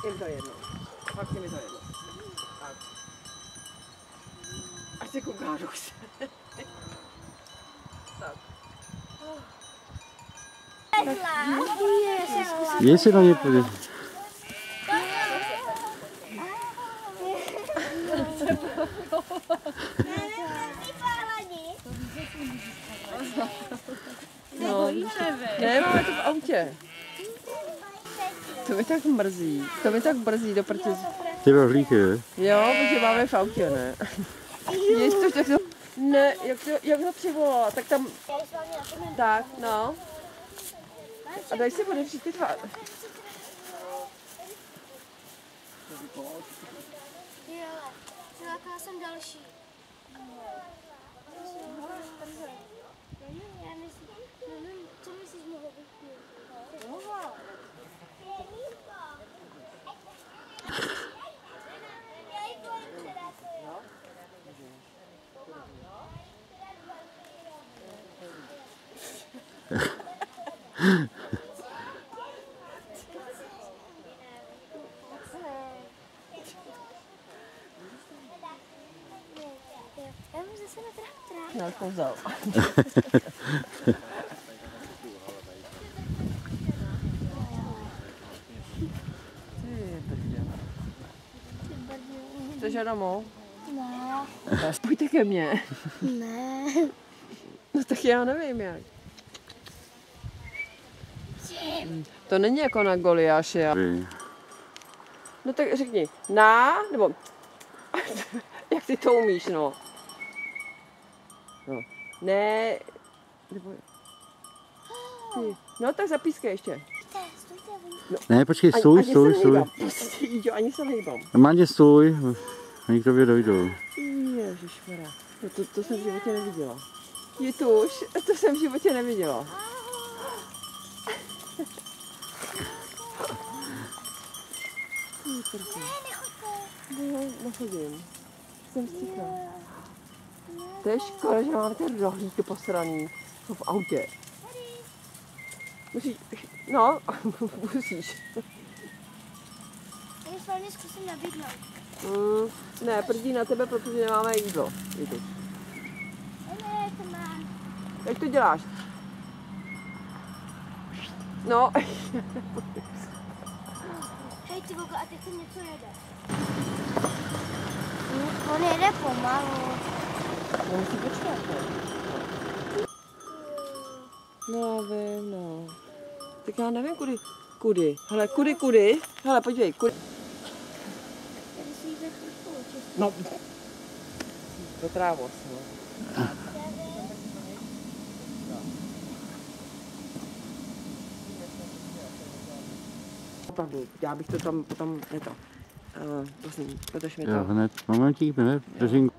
Je mi to jedno. Fakt je mi to jedno. Tak. Ať se kouká do se. Tak. Jestli na ně půjde. No, ne, máme to v autě. To mi tak mrzí. To mi tak mrzí do prčic. Ty rohlíky, ne? Jo, protože máme v autě, ne? Jež to, ne, jak to přivolala, tak tam, tak, no. A daj si podepřít ty dva. Já jsem další. Co myslíš, mohlo být? Mohla. Já mám zase na traktora. Já už vzal. Chceš domů? Ne. Pojďte ke mně. Ne. No tak já nevím jak. To není jako na Goliáše. No tak řekni, nebo jak ty to umíš, no. No. Ne, nebo... Ty. No tak zapískej ještě. No. Ne, počkej, stůj. Jo, ani se nehýbám. Normálně stůj, oni k tobě dojdou. Ježišmarja, no to jsem v životě neviděla. Jituš, to jsem v životě neviděla. Nechodím. Jsem sticha. To je škoda, že máme ty rohlíky posraný. Jsou v autě. Musíš, no, musíš. Já s vámi zkusím nabídnout. Ne, prdí na tebe, protože nemáme jídlo. Ne, to mám. Jak to děláš? No. Hej, ty vogo, a teď to něco jede. On jede pomalu. No musí počkat, ne? No, vím, no. Tak já nevím, kudy. Hele, kudy. Hele, podívej, kudy. No. To trávost, no. Opravdu, já bych to tam potom, prosím, protože mi to... Jo, hned, momentík, hned, vteřinku.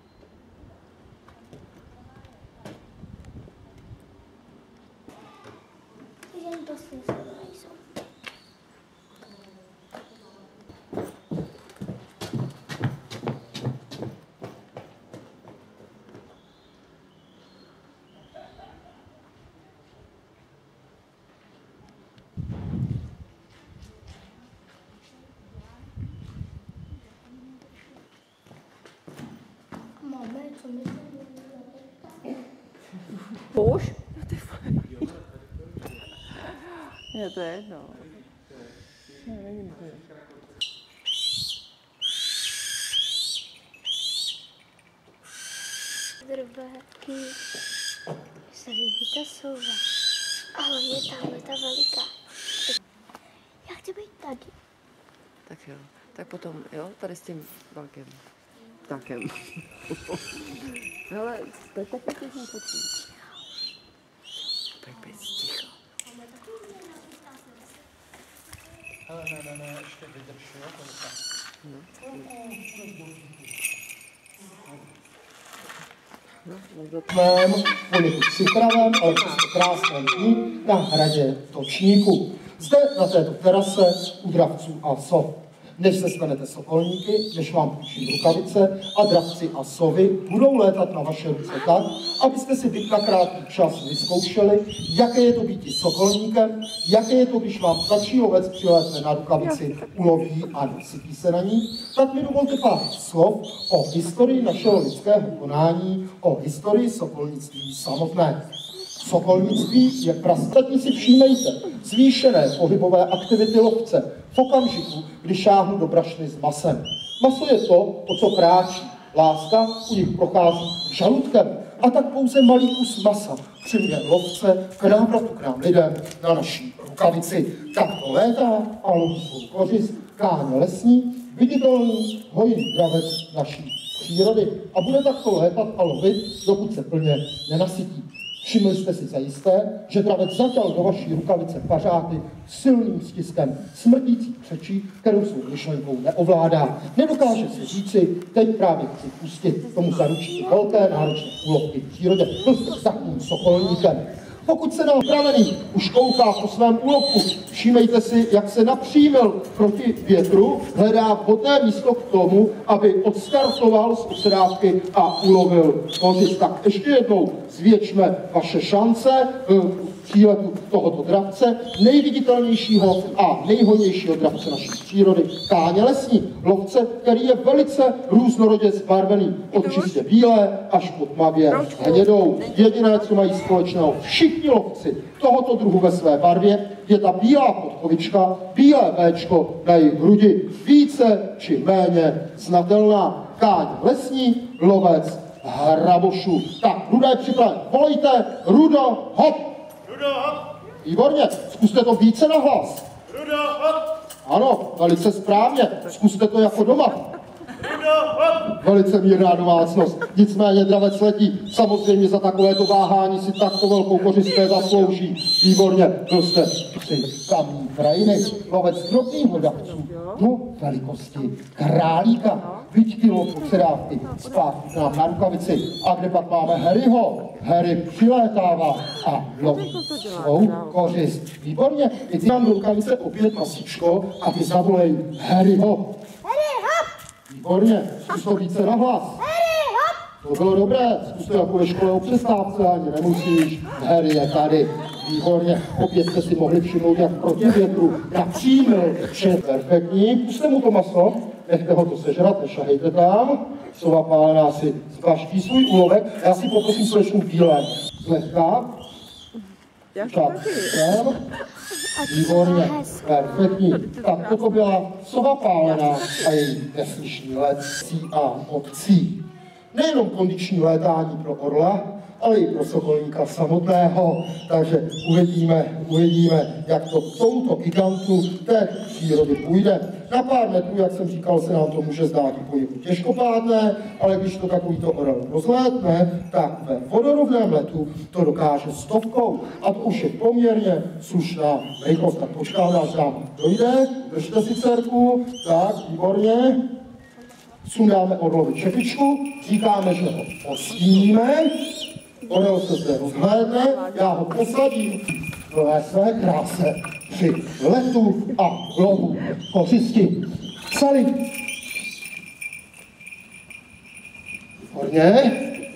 Už? Je to jedno. Ne, není to jedno. Drobáky. Se líbí ta souva. Ale je tamhle ta veliká. Já chci být tady. Tak jo, tak potom, jo, tady s tím velkým takem. Hele, tak taky těžím počít. Tak bez ticho. Ale ne, ještě vydrž, jo, Mém poněkud připraven, ale přesto krásném dní na hradě Točníku. Zde na této terase u dravců a sov. než se stanete sokolníky, než vám půjčí rukavice a dravci a sovy budou létat na vaše ruce tak, abyste si byť na krátký čas vyzkoušeli, jaké je to být sokolníkem, jaké je to, když vám stačí lovec přilétne na rukavici, uloví a nasypí se na ní, tak mi dovolte pár slov o historii našeho lidského konání, o historii sokolnictví samotné. Sokolnictví je prastatní, si všímejte, zvýšené pohybové aktivity lovce v okamžiku, kdy šáhnu do brašny s masem. Maso je to, o co kráčí. Láska u nich prochází žaludkem a tak pouze malý kus masa přiměje lovce k návratu k nám lidem na naší rukavici. Tak to létá a loví svou kořist, káně lesní, viditelný, hojný dravec naší přírody a bude takto létat a lovit, dokud se plně nenasytí. Všimli jste si zajisté, že dravec zaťal do vaší rukavice pařáty silným stiskem smrtící křečí, kterou svou myšlenkou neovládá. Nedokáže si říci, teď právě chci pustit, tomu zaručí velké náročné úlovky v přírodě. Byl jste takovým sokolníkem. Pokud se nám pravený už kouká po svém úlovku, všímejte si, jak se napřímil proti větru, hledá vhodné místo k tomu, aby odstartoval z osedávky a ulovil kořist. Tak ještě jednou zvětšme vaše šance v příletu tohoto dravce, nejviditelnějšího a nejhojnějšího dravce naší přírody, káně lesní, lovce, který je velice různorodě zbarvený, od čistě bílé až po tmavě hnědou. Jediné, co mají společného všichni lovci tohoto druhu ve své barvě, je ta bílá podkovička, bílé véčko na jejich hrudi, více či méně znatelná. Káň lesní, lovec hrabošů. Tak, Ruda je připraven. Volejte, Rudo, hop! Rudo, hop! Výborně, zkuste to více nahlas. Rudo, hop! Ano, velice správně, zkuste to jako doma. Rudo, hop! Velice mírná domácnost, nicméně dravec letí. Samozřejmě za takovéto váhání si takto velkou kořist zaslouží. Výborně, byl jste při tamní krajiny, lovec drobných hlodavců, do velikosti králíka. Byť kilo předávky zpátky k nám na rukavici. A kde pak máme Harryho? Harry přilétává a loví svou kořist. Výborně, teď mám do rukavice opět masíčko a ty zavolej Harryho. Výborně, zkus to více nahlas. To bylo dobré, zkus to jako ve škole o přestávce, ani nemusíš. Harry je tady. Výborně, opět jste si mohli všimnout, jak proti větru napřímil, vše perfektní. Puste mu to maso, nechte ho to sežrat, nešahejte tam. Sova pálená si zbaští svůj úlovek. Já si poprosím slečnu bílé. Zlehka. Výborně, perfektní. Tak toto byla sova pálená a její neslyšný let cí a obcí. Nejenom kondiční létání pro orla, ale i pro sokolníka samotného. Takže uvidíme, jak to tomuto gigantu té přírody půjde. Na pár metrů, jak jsem říkal, se nám to může zdát i poněkud těžkopádné, ale když to takovýto orel rozlétne, tak ve vodorovném letu to dokáže stovkou. A to už je poměrně slušná rychlost. Tak počkáme, až nám dojde. Držte si dcerku. Tak, výborně. Sundáme orlovi čepičku, říkáme, že ho postíníme. Orel se zde rozhlédne, já ho posadím ve své kráse při letu a lovu kořisti. Sali. Výborně.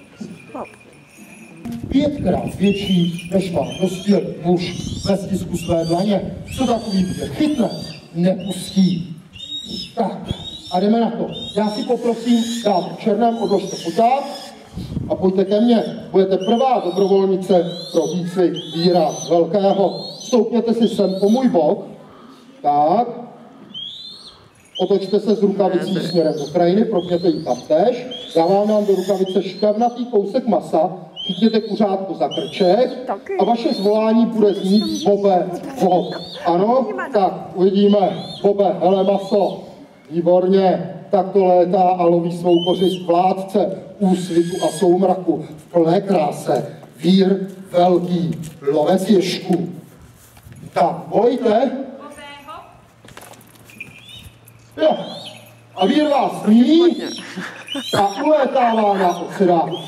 5krát větší, než má dospělý muž ve stisku své dlaně. Co takový bude chytne, nepustí. Tak, a jdeme na to. Já si poprosím dát v černém, odložte poťák a pojďte ke mně. Budete prvá dobrovolnice pro výcvik víra velkého. Stoupněte si sem po můj bok. Tak. Otočte se z rukavicí směrem do krajiny, propněte ji tam též. Dávám nám do rukavice šťavnatý kousek masa, chytněte kuřátko za krček a vaše zvolání bude znít Bobe, Bob. Ano? Tak, uvidíme. Bobe, hele maso. Výborně. Tak to létá a loví svou kořist vládce úsvitu a soumraku v plné kráse. Vír velký, lovec ježků. Tak, volejte. Jo. A vír vás ví a ulétává na osedávku.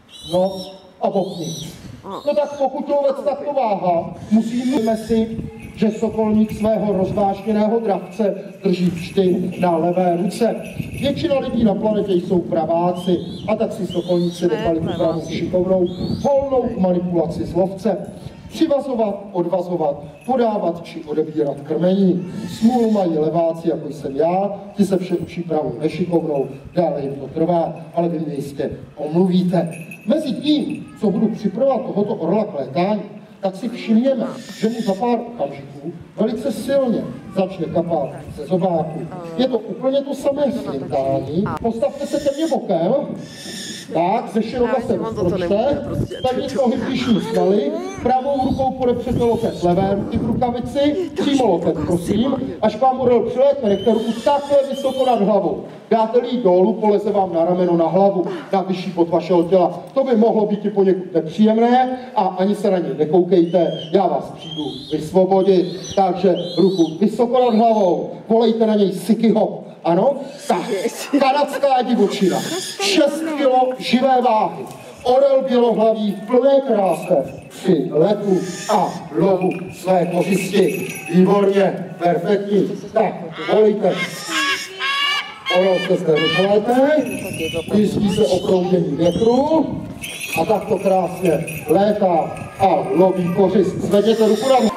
No a bokni. No tak pokud lovec takto váhá, musíme si že sokolník svého rozvážněného dravce drží vždy na levé ruce. Většina lidí na planetě jsou praváci a tak si sokolníci nechali tu pravu šikovnou, volnou k manipulaci z lovce. Přivazovat, odvazovat, podávat či odebírat krmení. Smůlu mají leváci, jako jsem já, ti se vše učí pravou nešikovnou, dále jim to trvá, ale vy mě jistě omluvíte. Mezi tím, co budu připravovat tohoto orla k létání, tak si všimněme, že mu za pár okamžiků velice silně začne kapat ze zobáku. Je to úplně to samé slintání. Postavte se ke mně bokem. Tak, ze široka se rozpročte, pevně nohy blížší svaly, pravou rukou podepřete loket levé ruky v rukavici, přímo loket, prosím, až k vám orel přilétne, nechte ruku takhle vysoko nad hlavou. Dáte-li ji dolů, poleze vám na rameno, na hlavu, na vyšší pod vašeho těla. To by mohlo být i poněkud nepříjemné a ani se na něj nekoukejte, já vás přijdu vysvobodit. Takže ruku vysoko nad hlavou, volejte na něj Sikyho. Ano, tak, kanadská divočina, 6 kilo živé váhy, orel bělohlavý v plné kráse při letu a lovu své kořisti. Výborně, perfektní. Tak, volejte. Orel se zde rozhlédne, jistí se o proudění větru a takto krásně létá a loví kořist. Zvedněte ruku na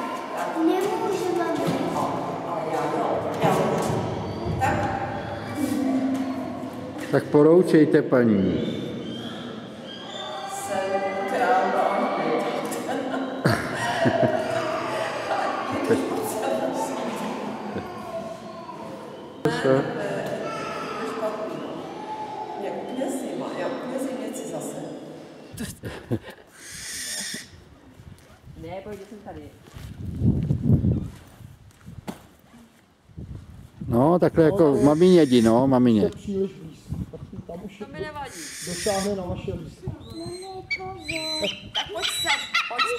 Tak poroučejte, paní. Jsem kráva. Mě úplně zima, já úplně zimnici zase. Ne, pojď, jsem tady. No, takhle jako mamině jdi, no, mamině. příliš blízko. Tam už To mi nevadí. dosáhne na vaše lístky. Tak pojď sem, pojď